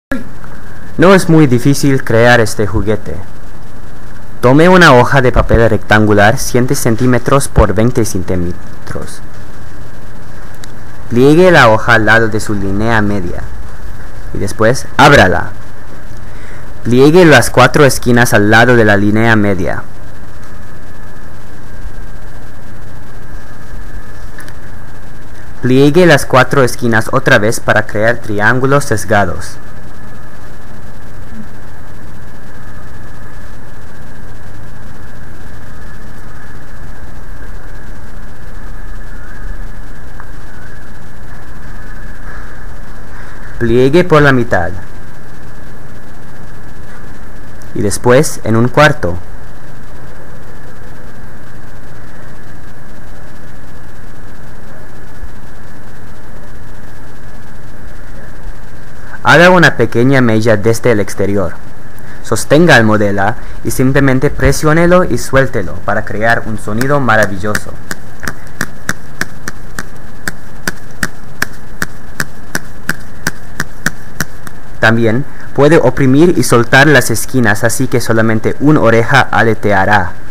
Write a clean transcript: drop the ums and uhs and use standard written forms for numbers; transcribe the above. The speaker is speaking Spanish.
No es muy difícil crear este juguete. Tome una hoja de papel rectangular 7 centímetros por 20 centímetros. Pliegue la hoja al lado de su línea media y después ábrala. Pliegue las 4 esquinas al lado de la línea media. Pliegue las 4 esquinas otra vez para crear triángulos sesgados. Pliegue por la mitad. Y después en un cuarto. Haga una pequeña mella desde el exterior. Sostenga el modelo y simplemente presiónelo y suéltelo para crear un sonido maravilloso. También puede oprimir y soltar las esquinas, así que solamente una oreja aleteará.